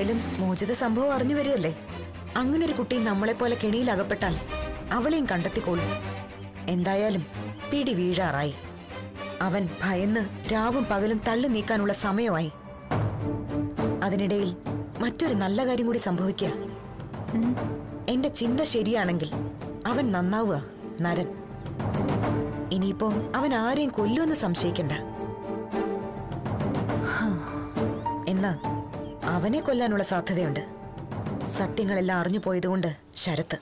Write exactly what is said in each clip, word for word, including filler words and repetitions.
എന്തായാലും മോചിത സംഭവം അറിഞ്ഞു വരികയല്ലേ. അങ്ങനെ ഒരു കുട്ടി നമ്മളെ പോലെ കെണിയിൽ അകപ്പെട്ടാൽ അവളെയും കണ്ടെത്തിക്കോളും. എന്തായാലും പിടി വീഴാറായി. അവൻ ഭയന്ന് രാവും പകലും തള്ളി നീക്കാനുള്ള സമയമായി. അതിനിടയിൽ മറ്റൊരു നല്ല കാര്യം കൂടി സംഭവിക്കുക. എന്റെ ചിന്ത ശരിയാണെങ്കിൽ അവൻ നന്നാവുക നരൻ. ഇനിയിപ്പോ അവൻ ആരെയും കൊല്ലുമെന്ന് സംശയിക്കണ്ട. എന്നാ അവനെ കൊല്ലാനുള്ള സാധ്യതയുണ്ട്. സത്യങ്ങളെല്ലാം അറിഞ്ഞു പോയതുകൊണ്ട് ശരത്ത്.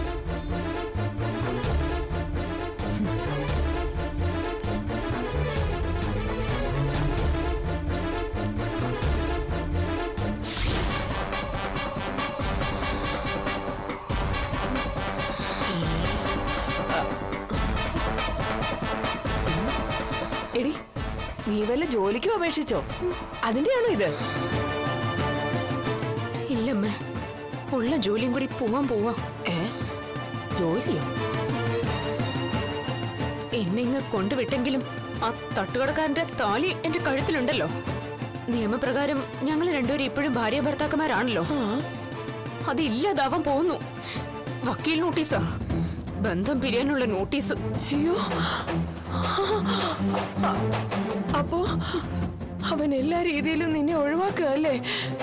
എടി, നീ വല്ല ജോലിക്കും അപേക്ഷിച്ചോ? അതിന്റെയാണോ ഇത്? ഇല്ലമ്മേ, ഉള്ള ജോലിയും കൂടി പോവാൻ പോവാ. ഏ ജോലിയോ? എന്നെ ഇങ്ങ് കൊണ്ടുവിട്ടെങ്കിലും ആ തട്ടുകടക്കാരന്റെ താലി എന്റെ കഴുത്തിലുണ്ടല്ലോ. നിയമപ്രകാരം ഞങ്ങൾ രണ്ടുപേരും ഇപ്പോഴും ഭാര്യ ഭർത്താക്കന്മാരാണല്ലോ. അത് ഇല്ലാതാവാൻ പോകുന്നു. വക്കീൽ നോട്ടീസാ, ബന്ധം പിരിയാനുള്ള നോട്ടീസ്. അയ്യോ, അപ്പോ അവൻ എല്ലാ രീതിയിലും നിന്നെ ഒഴിവാക്കുകയല്ലേ?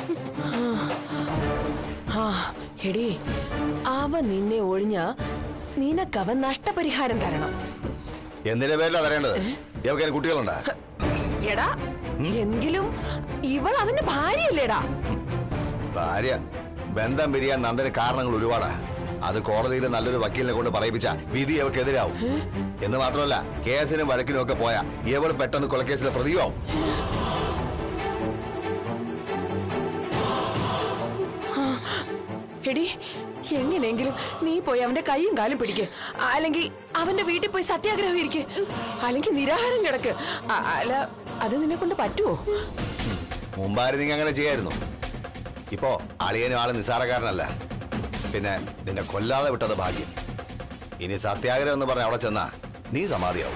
ആ എടി, അവൻ നിന്നെ ഒഴിഞ്ഞ നിനക്കവൻ നഷ്ടപരിഹാരം തരണം. എന്തിന്റെ പേരിലാ തരേണ്ടത്? ഇവർക്ക് കുട്ടികളുണ്ടാ? എടാ, എങ്കിലും ഇവൾ അവന്റെ ഭാര്യയല്ലേടാ? ഭാര്യ ബന്ധം പിരിയാൻ നന്ദന് കാരണങ്ങൾ ഒരുപാടാ. അത് കോടതിയിൽ നല്ലൊരു വക്കീലിനെ കൊണ്ട് പറയിപ്പിച്ച വിധി ഇവൾക്കെതിരാവും. എന്ന് മാത്രമല്ല, കേസിനും വഴക്കിനും ഒക്കെ പോയാ ഇവൾ പെട്ടെന്ന് കൊലക്കേസിലെ പ്രതിയാവും. എടി, എങ്ങനെയെങ്കിലും നീ പോയി അവന്റെ കൈയും കാലും പിടിക്ക്. അല്ലെങ്കിൽ അവന്റെ വീട്ടിൽ പോയി സത്യാഗ്രഹം ഇരിക്ക്. അല്ലെങ്കിൽ നിരാഹാരം കിടക്ക്. അല്ല, അത് നിന്നെ കൊണ്ട് പറ്റുമോ? മുമ്പായിരുന്നെങ്കിൽ അങ്ങനെ ചെയ്യായിരുന്നു. ഇപ്പോ അളിയനും ആള് നിസ്സാരക്കാരനല്ല. പിന്നെ നിന്നെ കൊല്ലാതെ വിട്ടത് ഭാഗ്യം. ഇനി സത്യാഗ്രഹം എന്ന് പറഞ്ഞ അവിടെ ചെന്നാ നീ സമാധിയാവും.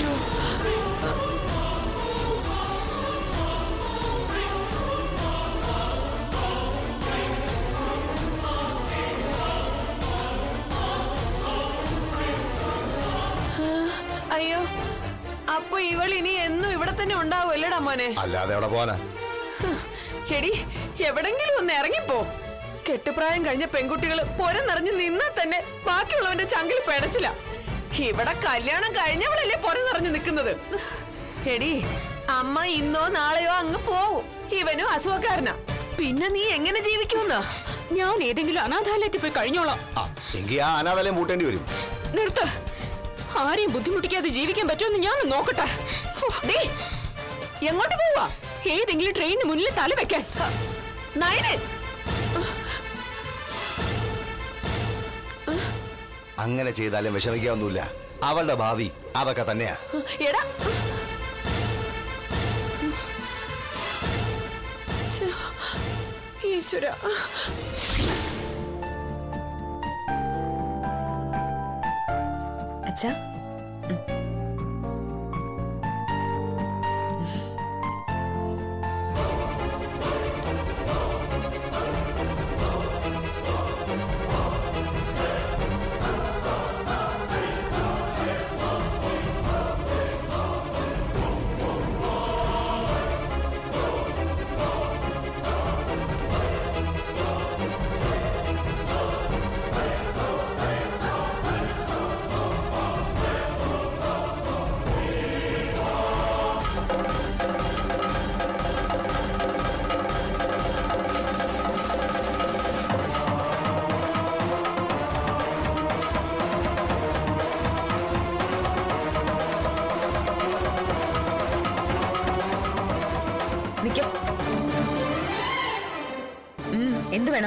അയ്യോ, അപ്പൊ ഇവൾ ഇനി എന്നും ഇവിടെ തന്നെ ഉണ്ടാവുമല്ലേടാ മോനെ? അല്ലാതെ എവിടെ പോവാനാ? എടി, എവിടെങ്കിലും ഒന്ന് ഇറങ്ങിപ്പോ. കെട്ടുപ്രായം കഴിഞ്ഞ പെൺകുട്ടികള് പൊരം നിറഞ്ഞു നിന്നാ തന്നെ ബാക്കിയുള്ളവന്റെ ചങ്കിൽ പെടച്ചില്ല. ഇവിടെ കല്യാണം കഴിഞ്ഞവളല്ലേ പൊരം നിറഞ്ഞു നിൽക്കുന്നത്. എടി, അമ്മ ഇന്നോ നാളെയോ അങ്ങ് പോവും. ഇവനും അസുഖക്കാരനാ. പിന്നെ നീ എങ്ങനെ ജീവിക്കുമെന്നാ? ഞാൻ ഏതെങ്കിലും അനാഥാലയത്തിൽ പോയി കഴിഞ്ഞോളാം. എങ്കിൽ ആ അനാഥാലയം പൂട്ടേണ്ടി വരും. നിർത്ത്. ആരെയും ബുദ്ധിമുട്ടിക്കാതെ ജീവിക്കാൻ പറ്റുമെന്ന് ഞാൻ നോക്കട്ടെ. എങ്ങോട്ട് പോവാ? ഏതെങ്കിലും ട്രെയിനിന് മുന്നിൽ തല വെക്കാൻ. നയനെ, അങ്ങനെ ചെയ്താലും വിഷമിക്കാവുന്നില്ല. അവളുടെ ഭാവി അതൊക്കെ തന്നെയാ. എടാ, ഈശ്വര. അച്ഛാ, എന്ത് വേണം?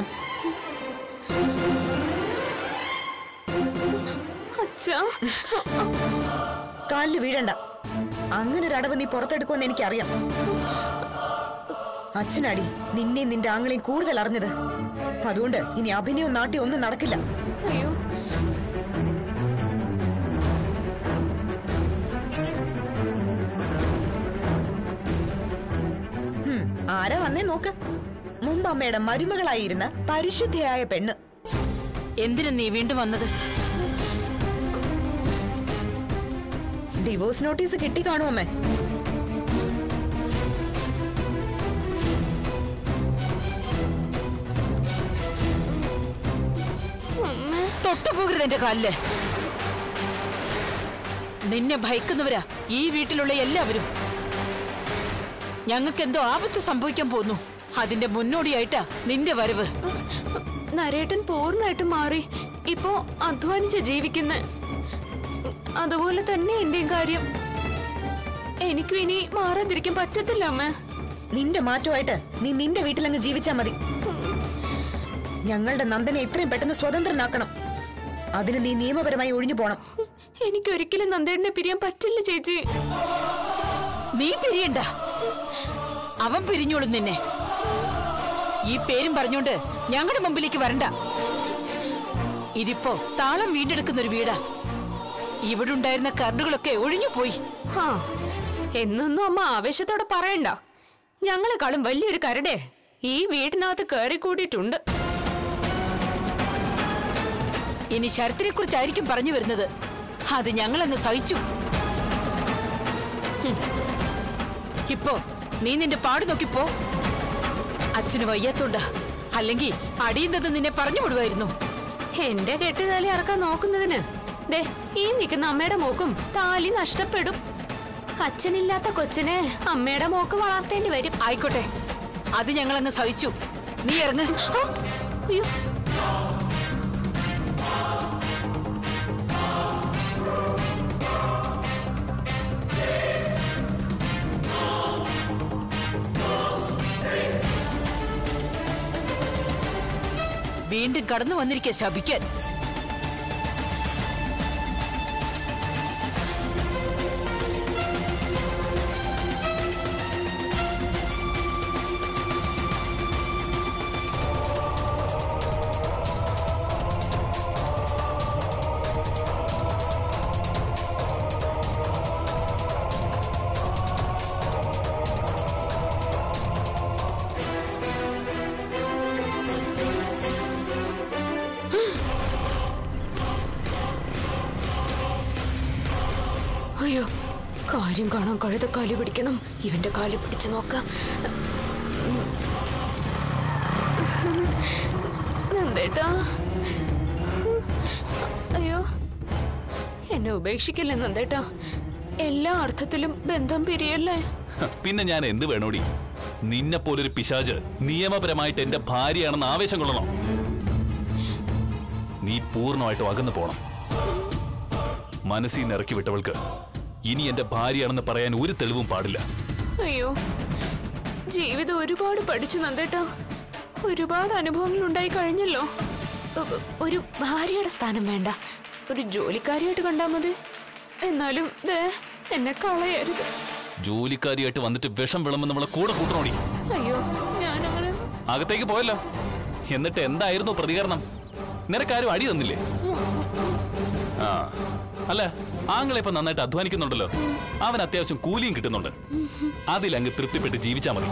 കാലില് വീഴണ്ട. അങ്ങനെ ഒരു അടവ് നീ പുറത്തെടുക്കുമെന്ന് എനിക്കറിയാം. അച്ഛനാടി നിന്നെയും നിന്റെ ആങ്ങളെയും കൂടുതൽ അറിഞ്ഞത്. അതുകൊണ്ട് ഇനി അഭിനയവും നാട്യം ഒന്നും നടക്കില്ല. അയ്യോ, ആരാ വന്നേ നോക്ക്. മുമ്പ് ശാരദാംബാമ്മയുടെ മരുമകളായിരുന്ന പരിശുദ്ധയായ പെണ്ണ്. എന്തിനാ നീ വീണ്ടും വന്നത്? ഡിവോഴ്സ് നോട്ടീസ് കിട്ടി കാണുമേ. തൊട്ടുപോകരുത് എന്റെ കാലില്. നിന്നെ ഭയക്കുന്നവരാ ഈ വീട്ടിലുള്ള എല്ലാവരും. ഞങ്ങൾക്ക് എന്തോ ആപത്ത് സംഭവിക്കാൻ പോകുന്നു. അതിന്റെ മുന്നോടിയായിട്ടാ നിന്റെ വരവ്. നരേട്ടൻ പൂർണ്ണമായിട്ടും മാറി. ഇപ്പോ അധ്വാനിച്ച് ജീവിക്കുന്ന അതുപോലെ തന്നെ എന്റെയും കാര്യം. എനിക്കും ഇനി മാറാതിരിക്കാൻ പറ്റത്തില്ല അമ്മ. നിന്റെ മാറ്റമായിട്ട് നീ നിന്റെ വീട്ടിലങ്ങ് ജീവിച്ചാ മതി. ഞങ്ങളുടെ നന്ദനെ എത്രയും പെട്ടെന്ന് സ്വതന്ത്രനാക്കണം. അതിന് നീ നിയമപരമായി ഒഴിഞ്ഞു പോണം. എനിക്കൊരിക്കലും നന്ദേട്ടനെ പിരിയാൻ പറ്റില്ല ചേച്ചി. നീ പിരിയണ്ട, അവൻ പിരിഞ്ഞോളും നിന്നെ. ഈ പേരും പറഞ്ഞോണ്ട് ഞങ്ങളുടെ മുമ്പിലേക്ക് വരണ്ട. ഇതിപ്പോ താളം വീണ്ടെടുക്കുന്ന ഒരു വീടാ. ഇവിടെ ഉണ്ടായിരുന്ന കരടുകളൊക്കെ ഒഴിഞ്ഞു പോയി. ഹാ, എന്നൊന്നും അമ്മ ആവേശത്തോടെ പറയണ്ട. ഞങ്ങളെക്കാളും വലിയൊരു കരടെ ഈ വീടിനകത്ത് കയറി കൂടിയിട്ടുണ്ട്. ഇനി ശരത്തിനെ കുറിച്ചായിരിക്കും പറഞ്ഞു വരുന്നത്. അത് ഞങ്ങളങ്ങ് സഹിച്ചു. ഇപ്പോ നീ നിന്റെ പാട് നോക്കിപ്പോ. അച്ഛന് വയ്യാത്തോണ്ടാ, അല്ലെങ്കിൽ അടിയുന്നത് നിന്നെ പറഞ്ഞു വിടുമായിരുന്നു. എന്റെ കെട്ടുതാലി ഇറക്കാൻ നോക്കുന്നതിന് ദേ ഈ നിൽക്കുന്ന അമ്മയുടെ മോക്കും താലി നഷ്ടപ്പെടും. അച്ഛനില്ലാത്ത കൊച്ചിനെ അമ്മയുടെ മോക്ക് വളർത്തേണ്ടി വരും. ആയിക്കോട്ടെ, അത് ഞങ്ങളങ്ങ് സഹിച്ചു. നീ ഇറങ്ങ്. അയ്യോ, വീണ്ടും കടന്നു വന്നിരിക്കെ ശപിക്കാൻ. അയ്യോ, കാര്യം കാണാൻ കഴുത കാലി പിടിക്കണം. ഇവന്റെ കാലി പിടിച്ചു നോക്കാം. നന്ദേട്ടാ, അയ്യോ എന്നെ ഉപേക്ഷിക്കല്ലേ നന്ദേട്ടാ. എല്ലാ അർത്ഥത്തിലും ബന്ധം പിരിയല്ലേ. പിന്നെ ഞാൻ എന്ത് വേണോടി? നിന്നെ പോലൊരു പിശാച് നിയമപരമായിട്ട് എന്റെ ഭാര്യയാണെന്ന് ആവേശം കൊള്ളണം. നീ പൂർണ്ണമായിട്ടും അകന്നു പോണം. മനസ്സിൽ നിന്ന് ഇറക്കി വിട്ടവൾക്ക് ഇനി എന്റെ ഭാര്യയാണെന്ന് പറയാൻ ഒരു തെളിവും പാടില്ല. അയ്യോ, ജീവിതം ഒരുപാട് പഠിച്ചു നന്ദേട്ടാ. ഒരുപാട് അനുഭവങ്ങൾ ഉണ്ടായി കഴിഞ്ഞല്ലോ. ഒരു ഭാര്യയുടെ സ്ഥാനം വേണ്ട, ഒരു ജോലിക്കാരിയായിട്ട് കണ്ടാ മതി. എന്നാലും ദേ എന്നെ കളയരുത്. ജോലിക്കാരിയായിട്ട് വന്നിട്ട് വിഷം വിളമ്പ് നമ്മളെ കൂടെ കൂട്ടണോടി. അയ്യോ, ഞാനങ്ങനെ അകത്തേക്ക് പോയല്ലോ. എന്നിട്ട് എന്തായിരുന്നു പ്രതികരണം? നിനക്കാരും അടി തന്നില്ലേ? ആ അല്ല, ആങ്ങളെ ഇപ്പൊ നന്നായിട്ട് അധ്വാനിക്കുന്നുണ്ടല്ലോ. അവൻ അത്യാവശ്യം കൂലിയും കിട്ടുന്നുണ്ട്. അതിലങ്ങ് തൃപ്തിപ്പെട്ട് ജീവിച്ചാ മതി.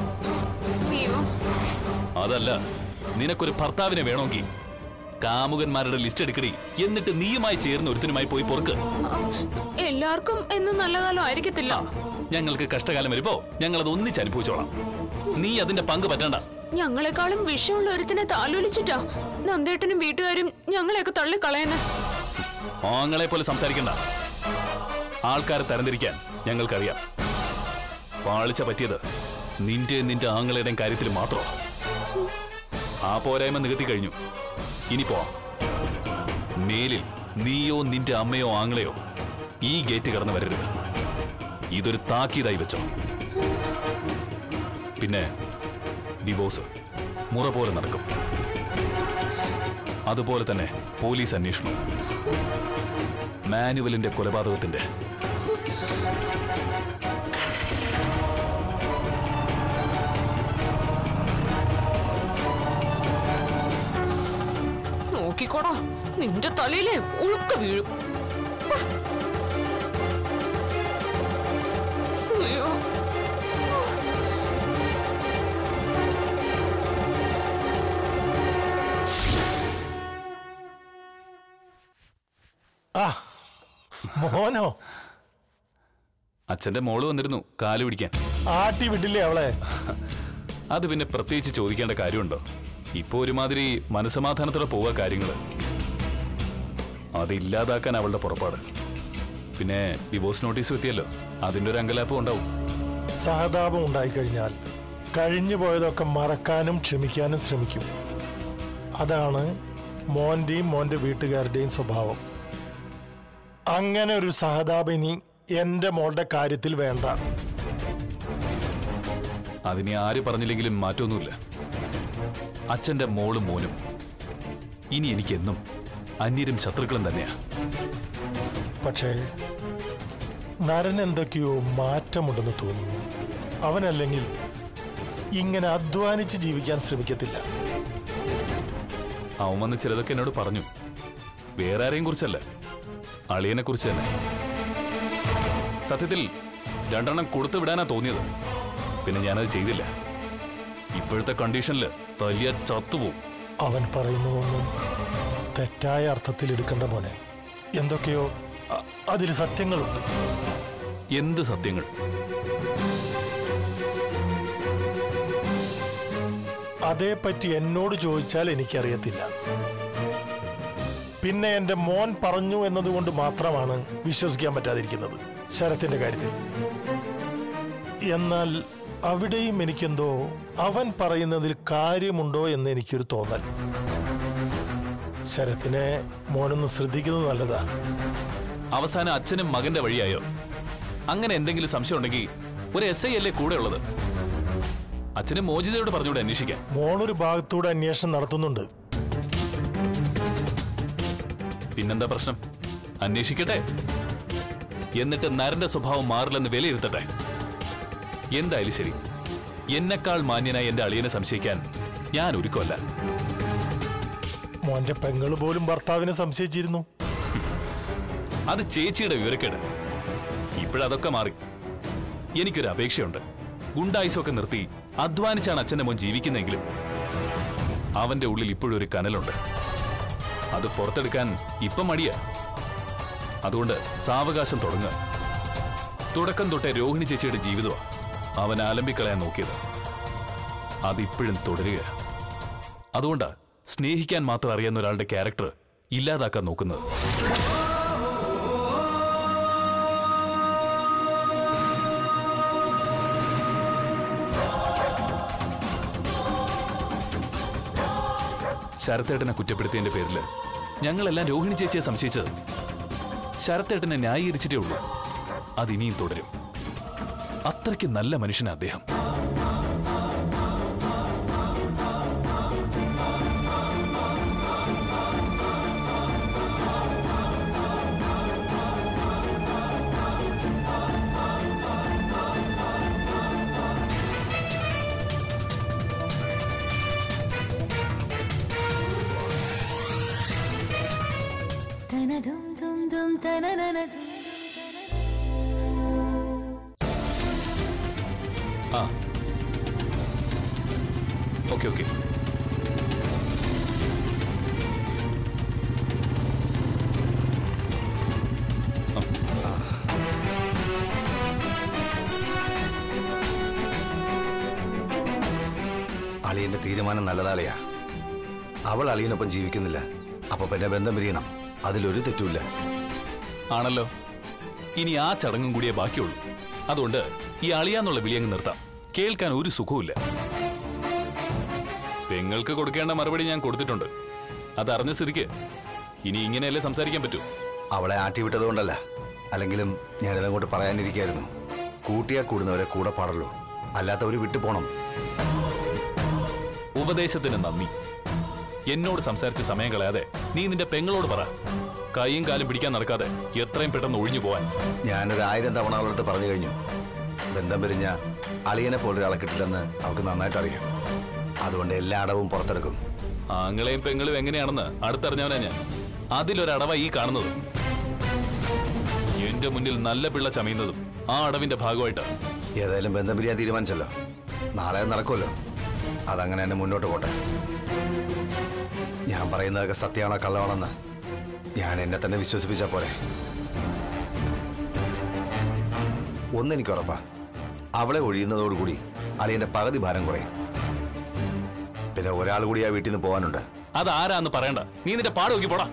അതല്ല, നിനക്കൊരു ഭർത്താവിനെ വേണമെങ്കിൽ കാമുകന്മാരുടെ ലിസ്റ്റ് എടുക്കടി. എന്നിട്ട് നീയുമായി ചേർന്ന് ഒരുത്തിനുമായി പോയി പൊറുക്ക്. എല്ലാവർക്കും എന്നും നല്ല കാലം ആയിരിക്കത്തില്ല. ഞങ്ങൾക്ക് കഷ്ടകാലം വരുമ്പോ ഞങ്ങളത് ഒന്നിച്ച് അനുഭവിച്ചോളാം. നീ അതിന്റെ പങ്ക് പറ്റണ്ട. ഞങ്ങളെക്കാളും വിഷമുള്ള ഒരുത്തിനെ താലോലിച്ചിട്ടാ നന്ദേട്ടനും വീട്ടുകാരും ഞങ്ങളെയൊക്കെ തള്ളിക്കളയുന്നത്. ആങ്ങളെ പോലെ സംസാരിക്കണ്ട. ആൾക്കാരെ തരംതിരിക്കാൻ ഞങ്ങൾക്കറിയാം. പാളിച്ച പറ്റിയത് നിന്റെ നിന്റെ ആങ്ങളയുടെയും കാര്യത്തിൽ മാത്രം. ആ പോരായ്മ നികത്തി കഴിഞ്ഞു. ഇനി പോവാം. മേലിൽ നീയോ നിന്റെ അമ്മയോ ആങ്ങളെയോ ഈ ഗേറ്റ് കടന്നു വരരുത്. ഇതൊരു താക്കീതായി വെച്ചോ. പിന്നെ ഡിവോഴ്സ് മുറ പോലെ നടക്കും. അതുപോലെ തന്നെ പോലീസ് അന്വേഷണം. മാനുവലിന്റെ കൊലപാതകത്തിന്റെ. നോക്കിക്കോടാ, നിന്റെ തലയിലെ ഉൾക്ക വീഴും. അയ്യോ, ആ മോനോ? അച്ഛന്റെ മോള് വന്നിരുന്നു കാല് പിടിക്കാൻ. ആട്ടി വിട്ടില്ലേ അവളെ? അത് പിന്നെ പ്രത്യേകിച്ച് ചോദിക്കേണ്ട കാര്യമുണ്ടോ? ഇപ്പൊ ഒരുമാതിരി മനസമാധാനത്തോടെ പോവുക കാര്യങ്ങള്. അതില്ലാതാക്കാൻ അവളുടെ പുറപ്പാട്. പിന്നെ ഡിവോഴ്സ് നോട്ടീസ് എത്തിയല്ലോ, അതിന്റെ ഒരു അങ്കലാപ്പും ഉണ്ടാവും. സഹതാപം ഉണ്ടായിക്കഴിഞ്ഞാൽ കഴിഞ്ഞു പോയതൊക്കെ മറക്കാനും ക്ഷമിക്കാനും ശ്രമിക്കും. അതാണ് മോന്റെയും മോന്റെ വീട്ടുകാരുടെയും സ്വഭാവം. അങ്ങനെ ഒരു സഹതാപം ഇനി എന്റെ മോളുടെ കാര്യത്തിൽ വേണ്ട. അതിനി ആര് പറഞ്ഞില്ലെങ്കിലും മാറ്റമൊന്നുമില്ല. അച്ഛന്റെ മോളും മോനും ഇനി എനിക്കെന്നും അന്യരും ശത്രുക്കളും തന്നെയാ. പക്ഷേ നരൻ എന്തൊക്കെയോ മാറ്റമുണ്ടെന്ന് തോന്നുന്നു. അവനല്ലെങ്കിൽ ഇങ്ങനെ അധ്വാനിച്ച് ജീവിക്കാൻ ശ്രമിക്കത്തില്ല. അവൻ വന്ന് ചിലതൊക്കെ എന്നോട് പറഞ്ഞു. വേറെ ആരെയും കുറിച്ചല്ല, അളിയനെ കുറിച്ച് തന്നെ. സത്യത്തിൽ രണ്ടെണ്ണം കൊടുത്തു വിടാനാ തോന്നിയത്. പിന്നെ ഞാനത് ചെയ്തില്ല. ഇപ്പോഴത്തെ കണ്ടീഷനിൽ വലിയ ചത്തുപോകും. അവൻ പറയുന്നതൊന്നും തെറ്റായ അർത്ഥത്തിൽ എടുക്കേണ്ട മോനെ. എന്തൊക്കെയോ അതിൽ സത്യങ്ങളുണ്ട്. എന്ത് സത്യങ്ങൾ? അതേപ്പറ്റി എന്നോട് ചോദിച്ചാൽ എനിക്കറിയത്തില്ല. പിന്നെ എന്റെ മോൻ പറഞ്ഞു എന്നതുകൊണ്ട് മാത്രമാണ് വിശ്വസിക്കാൻ പറ്റാതിരിക്കുന്നത് ശരത്തിന്റെ കാര്യത്തിൽ. എന്നാൽ അവിടെയും എനിക്കെന്തോ അവൻ പറയുന്നതിൽ കാര്യമുണ്ടോ എന്ന് എനിക്കൊരു തോന്നൽ. ശരത്തിനെ മോനൊന്ന് ശ്രദ്ധിക്കുന്നത് നല്ലതാ. അവസാനം അച്ഛനും മകന്റെ വഴിയായോ? അങ്ങനെ എന്തെങ്കിലും സംശയം ഉണ്ടെങ്കിൽ ഒരു എസ് ഐ അല്ലേ കൂടെ ഉള്ളത്? അച്ഛന് മോചിതയോട് പറഞ്ഞുകൂടെ അന്വേഷിക്കാൻ? മോളൊരു ഭാഗത്തൂടെ അന്വേഷണം നടത്തുന്നുണ്ട്. പിന്നെന്താ പ്രശ്നം? അന്വേഷിക്കട്ടെ. എന്നിട്ട് നരന്റെ സ്വഭാവം മാറില്ലെന്ന് വിലയിരുത്തട്ടെ. എന്തായാലും ശരി, എന്നെക്കാൾ മാന്യനായി എന്റെ അളിയനെ സംശയിക്കാൻ ഞാൻ ഒരുക്കമല്ല. മോന്റെ പെങ്ങള് പോലും ഭർത്താവിനെ സംശയിച്ചിരുന്നു. അത് ചേച്ചിയുടെ വിവരക്കേട്. ഇപ്പോഴതൊക്കെ മാറി. എനിക്കൊരു അപേക്ഷയുണ്ട്. ഗുണ്ടായുസൊക്കെ നിർത്തി അധ്വാനിച്ചാണ് അച്ഛന്റെ മോൻ ജീവിക്കുന്നെങ്കിലും അവന്റെ ഉള്ളിൽ ഇപ്പോഴും ഒരു കനലുണ്ട്. അത് പുറത്തെടുക്കാൻ ഇപ്പം മടിയാ. അതുകൊണ്ട് സാവകാശം തുടങ്ങുക. തുടക്കം തൊട്ടേ രോഹിണി ചേച്ചിയുടെ ജീവിതമാണ് അവൻ ആലമ്പിക്കളയാൻ നോക്കിയത്. അതിപ്പോഴും തുടരുക. അതുകൊണ്ട് സ്നേഹിക്കാൻ മാത്രം അറിയാവുന്ന ഒരാളുടെ ക്യാരക്ടർ ഇല്ലാതാക്കാൻ നോക്കുന്നത്. ശരത്തേട്ടനെ കുറ്റപ്പെടുത്തിയതിന്റെ പേരില് ഞങ്ങളെല്ലാം രോഹിണി ചേച്ചിയെ സംശയിച്ചത്. ശരത്തേട്ടനെ ന്യായീകരിച്ചിട്ടേ ഉള്ളൂ. അതിനിയും തുടരും. അത്രയ്ക്ക് നല്ല മനുഷ്യനാ അദ്ദേഹം. ആ ഓക്കെ ഓക്കെ അളിയന്റെ തീരുമാനം നല്ലതാളിയാ. അവൾ അളിയനൊപ്പം ജീവിക്കുന്നില്ല. അപ്പൊ പിന്നെ ബന്ധം പിരിയണം. അതിലൊരു തെറ്റുമില്ല. ആണല്ലോ. ഇനി ആ ചടങ്ങും കൂടിയേ ബാക്കിയുള്ളൂ. അതുകൊണ്ട് ഈ അളിയാന്നുള്ള വിളിയങ്ങ് നിർത്താം. കേൾക്കാൻ ഒരു സുഖവുമില്ല. പെങ്ങൾക്ക് കൊടുക്കേണ്ട മറുപടി ഞാൻ കൊടുത്തിട്ടുണ്ട്. അതറിഞ്ഞ സ്ഥിതിക്ക് ഇനി ഇങ്ങനെയല്ലേ സംസാരിക്കാൻ പറ്റൂ. അവളെ ആട്ടിവിട്ടതുകൊണ്ടല്ല, അല്ലെങ്കിലും ഞാനിതങ്ങോട്ട് പറയാനിരിക്കായിരുന്നു. കൂട്ടിയാ കൂടുന്നവരെ കൂടെ പാടുള്ളൂ, അല്ലാത്തവര് വിട്ടുപോണം. ഉപദേശത്തിന് നന്ദി. എന്നോട് സംസാരിച്ച് സമയം കളയാതെ നീ നിന്റെ പെങ്ങളോട് പറ. കൈയും കാലും പിടിക്കാൻ നടക്കാതെ എത്രയും പെട്ടെന്ന് ഒഴിഞ്ഞു പോവാൻ. ഞാനൊരു ആയിരം തവണ അവളടുത്ത് പറഞ്ഞു കഴിഞ്ഞു. ബന്ധം പിരിഞ്ഞ അളിയനെ പോലൊരാളെ കിട്ടില്ലെന്ന് അവൾക്ക് നന്നായിട്ട് അറിയാം. അതുകൊണ്ട് എല്ലാ അടവും പുറത്തെടുക്കും. ആങ്ങളെയും പെങ്ങളും എങ്ങനെയാണെന്ന് അടുത്തറിഞ്ഞവനാ ഞാൻ. അതിലൊരടവ ഈ കാണുന്നത്. എന്റെ മുന്നിൽ നല്ല പിള്ള ചമയുന്നതും ആ അടവിന്റെ ഭാഗമായിട്ട്. ഏതായാലും ബന്ധം പിരിയാൻ തീരുമാനിച്ചല്ലോ. നാളെ നടക്കുമല്ലോ. അതങ്ങനെ തന്നെ മുന്നോട്ട് പോട്ടെ. ഞാൻ പറയുന്നതൊക്കെ സത്യമാണോ കള്ളമാണെന്ന് ഞാൻ എന്നെ തന്നെ വിശ്വസിപ്പിച്ചാ പോരെ. ഒന്നെനിക്ക് ഉറപ്പാ, അവളെ ഒഴിയുന്നതോടുകൂടി അളിയന്റെ പകുതി ഭാരം കുറയും. പിന്നെ ഒരാൾ കൂടി ആ വീട്ടിൽ നിന്ന് പോകാനുണ്ട്. അതാരാന്ന് പറയണ്ട, നീ നിന്റെ പാട് നോക്കി പോടാ.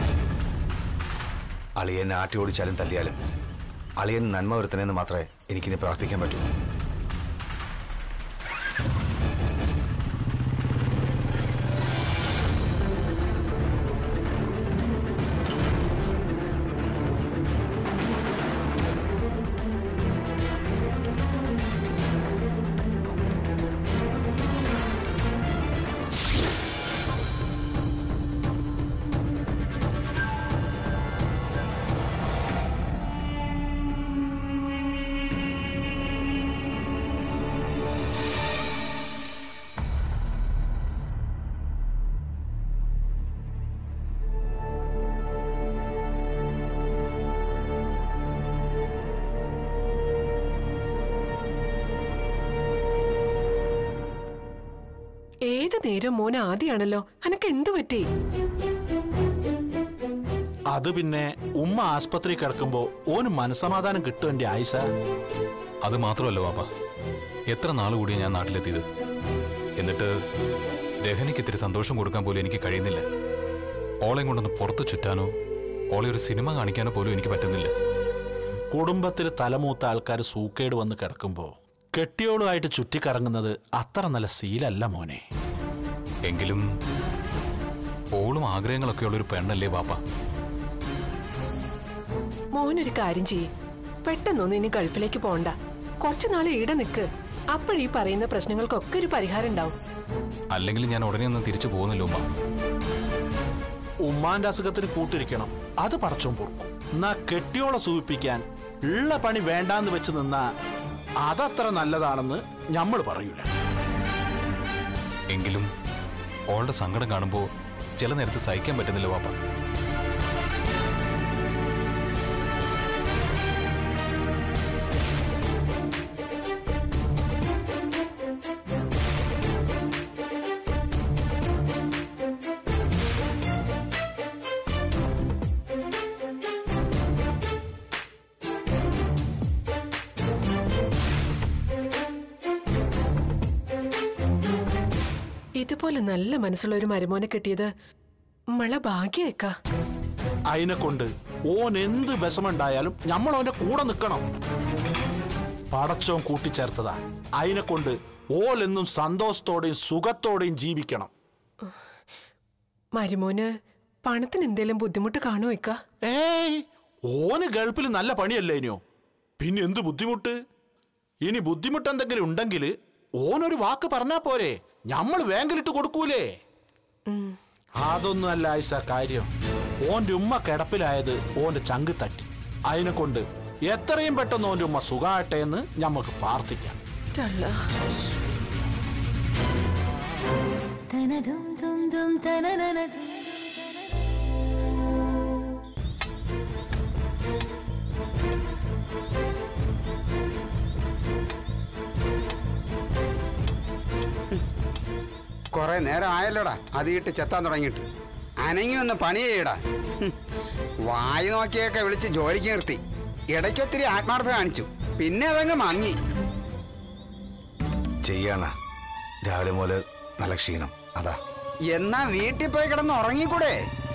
അളിയൻ ആട്ടി ഓടിച്ചാലും തല്ലിയാലും അളിയൻ നന്മ വരുത്തണമെന്ന് മാത്രമേ എനിക്കിനി പ്രാർത്ഥിക്കാൻ പറ്റൂ. ഏത് നേരം മോൻ ആദ്യാണല്ലോ, അനക്ക് എന്തു പറ്റി? അത് പിന്നെ ഉമ്മ ആസ്പത്രി കിടക്കുമ്പോ ഓന് മനസമാധാനം കിട്ടും എന്റെ ആയിഷ. അത് മാത്രമല്ല പാപ്പ, എത്ര നാൾ കൂടിയാ ഞാൻ നാട്ടിലെത്തിയത്. എന്നിട്ട് രഹനയ്ക്ക് ഇത്തിരി സന്തോഷം കൊടുക്കാൻ പോലും എനിക്ക് കഴിയുന്നില്ല. ഓളെയും കൊണ്ടൊന്ന് പുറത്ത് ചുറ്റാനോ ഓളെ ഒരു സിനിമ കാണിക്കാനോ പോലും എനിക്ക് പറ്റുന്നില്ല. കുടുംബത്തിൽ തലമൂത്ത ആൾക്കാർ സൂക്കേട് വന്ന് കിടക്കുമ്പോ കെട്ടിയോളുമായിട്ട് ചുറ്റിക്കറങ്ങുന്നത് അത്ര നല്ല ശീലല്ല മോനെ. എങ്കിലും ഓളും ആഗ്രഹങ്ങളൊക്കെ ഉള്ളൊരു പെണ്ണല്ലേ പാപ്പ. മോനൊരു കാര്യം ചെയ്യ്, പെട്ടെന്നൊന്നും ഇനി ഗൾഫിലേക്ക് പോണ്ട. കുറച്ചു നാളെ ഈടെ നിക്ക്, അപ്പോഴീ പറയുന്ന പ്രശ്നങ്ങൾക്കൊക്കെ ഒരു പരിഹാരം ഉണ്ടാവും. അല്ലെങ്കിൽ ഞാൻ ഉടനെ ഒന്നും തിരിച്ചു പോകുന്നില്ല ഉമ്മ. ഉമ്മാന്റെ അസുഖത്തിന് കൂട്ടിരിക്കണം, അത് പടച്ചോൻ പൊറുക്കും. എന്നാ കെട്ടിയോളെ സൂചിപ്പിക്കാൻ ഉള്ള പണി വേണ്ടാന്ന് വെച്ച് നിന്നാ അതത്ര നല്ലതാണെന്ന് ഞമ്മൾ പറയൂല. എങ്കിലും ഓളുടെ സങ്കടം കാണുമ്പോ ചില നേരത്ത് സഹിക്കാൻ പറ്റുന്നില്ല പാപ്പ. ഇതുപോലെ നല്ല മനസ്സുള്ള ഒരു മരുമോനെ കിട്ടിയത് മള ഭാഗ്യേക്ക. അതിനെ കൊണ്ട് ഓൻ എന്ത് വിഷമുണ്ടായാലും നമ്മൾ അവന്റെ കൂടെ നിൽക്കണം. പടച്ചോൻ കൂട്ടിച്ചേർത്തതാ. അതിനെ കൊണ്ട് ഓലെന്നും സന്തോഷത്തോടെയും സുഖത്തോടെയും ജീവിക്കണം. മരുമോന് പണത്തിന് എന്തേലും ബുദ്ധിമുട്ട് കാണുമോ ഇക്ക? ഏയ്, ഓന് ഗൾഫിൽ നല്ല പണിയല്ലേ ഇനിയോ, പിന്നെ എന്ത് ബുദ്ധിമുട്ട്? ഇനി ബുദ്ധിമുട്ട് എന്തെങ്കിലും ഉണ്ടെങ്കിൽ ഓനൊരു വാക്ക് പറഞ്ഞാ പോരെ, ഞമ്മൾ ബാങ്കിലിട്ട് കൊടുക്കൂലേ? അതൊന്നും അല്ല ആയിഷ കാര്യം. ഓന്റെ ഉമ്മ കിടപ്പിലായത് ഓന്റെ ചങ്ക് തട്ടി. അതിനെ കൊണ്ട് എത്രയും പെട്ടെന്ന് ഓന്റെ ഉമ്മ സുഖാട്ടെ എന്ന് ഞമ്മക്ക് പ്രാർത്ഥിക്കാം. കുറെ നേരം ആയല്ലോടാ അതിയിട്ട് ചെത്താൻ തുടങ്ങിയിട്ട്. അനങ്ങി ഒന്ന് പണി ചെയ്യടാ. വായു നോക്കിയൊക്കെ വിളിച്ച് ജോലിക്ക് നിർത്തി. ഇടയ്ക്കൊത്തിരി ആത്മാർത്ഥത കാണിച്ചു, പിന്നെ അതങ്ങ് മങ്ങി. ചെയ്യണ രാവിലെ മുതൽ നല്ല ക്ഷീണം അതാ. എന്നാ വീട്ടിൽ പോയി കിടന്ന് ഉറങ്ങിക്കൂടെ?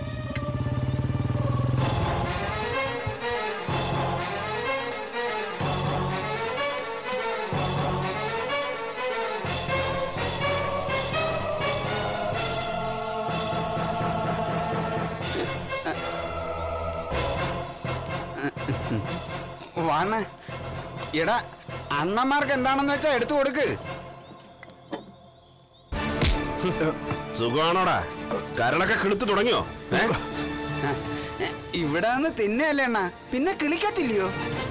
വാണ എടാ, അണ്ണന്മാർക്ക് എന്താണെന്ന് വെച്ചാ എടുത്തു കൊടുക്ക്. സുഖാണോടാ? കരളൊക്കെ കിളുത്ത് തുടങ്ങിയോ? ഇവിടെ നിന്ന് തിന്നല്ലേ അണ്ണ, പിന്നെ കിളിക്കത്തില്ലയോ?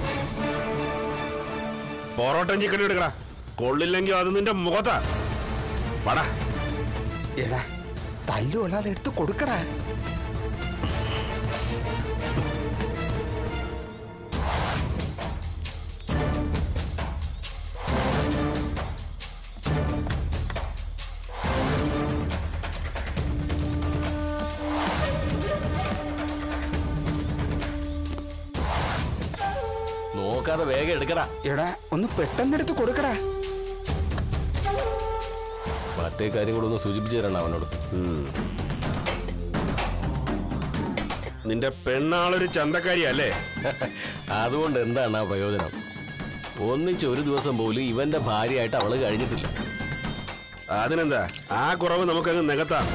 പൊറോട്ടൻ ചിക്കൻ എടുക്കടാ, കൊള്ളില്ലെങ്കിൽ അത് നിന്റെ മുഖത്താ. പടാ എടാ, തല്ലുകൊള്ളാതെ എടുത്ത് കൊടുക്കടാ. നോക്കാതെ വേഗം എടുക്കടാ. എടാ ഒന്ന് പെട്ടെന്നെടുത്ത് കൊടുക്കടാ. മറ്റേ കാര്യങ്ങളൊന്ന് സൂചിപ്പിച്ചു തരണം അവനോട്. നിന്റെ പെണ്ണാളൊരു ചന്തക്കാരിയല്ലേ? അതുകൊണ്ട് എന്താണ് ആ പ്രയോജനം? ഒന്നിച്ച് ഒരു ദിവസം പോലും ഇവന്റെ ഭാര്യയായിട്ട് അവള് കഴിഞ്ഞിട്ടില്ല. അതിനെന്താ, ആ കുറവ് നമുക്കങ്ങ് നികത്താം.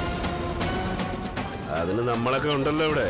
അതിന് നമ്മളൊക്കെ ഉണ്ടല്ലോ ഇവിടെ.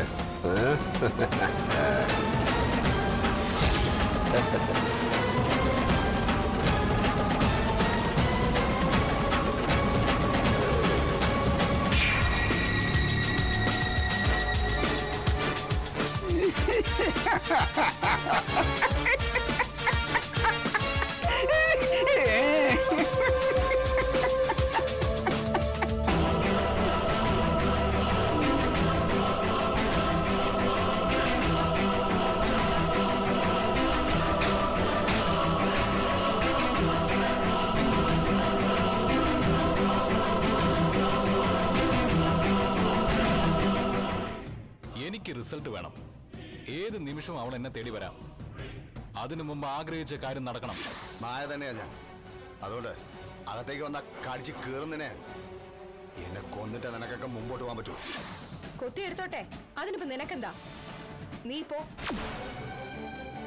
എനിക്ക് റിസൾട്ട് വേണം. ഏത് നിമിഷവും അവൾ എന്നെ തേടി വരാം. അതിനു മുമ്പ് ആഗ്രഹിച്ച കാര്യം നടക്കണം. മായ തന്നെയാ ഞാൻ. അതുകൊണ്ട് അകത്തേക്ക് വന്ന കടിച്ച് കീറുന്നതിനെ എന്നെ കൊന്നിട്ട് നിനക്കൊക്കെ മുമ്പോട്ട് പോകാൻ പറ്റൂ. കൊത്തി എടുത്തോട്ടെ, അതിനിപ്പോ നിനക്കെന്താ? നീ പോ.